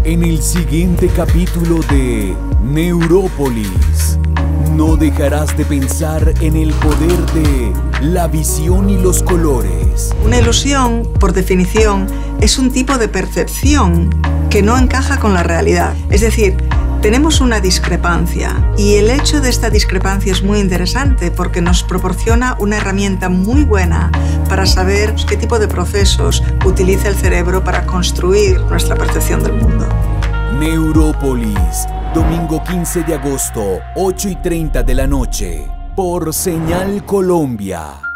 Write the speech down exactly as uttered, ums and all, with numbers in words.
En el siguiente capítulo de Neurópolis, no dejarás de pensar en el poder de la visión y los colores. Una ilusión, por definición, es un tipo de percepción que no encaja con la realidad. Es decir, tenemos una discrepancia y el hecho de esta discrepancia es muy interesante porque nos proporciona una herramienta muy buena para saber qué tipo de procesos utiliza el cerebro para construir nuestra percepción del mundo. Neurópolis, domingo quince de agosto, ocho y treinta de la noche, por Señal Colombia.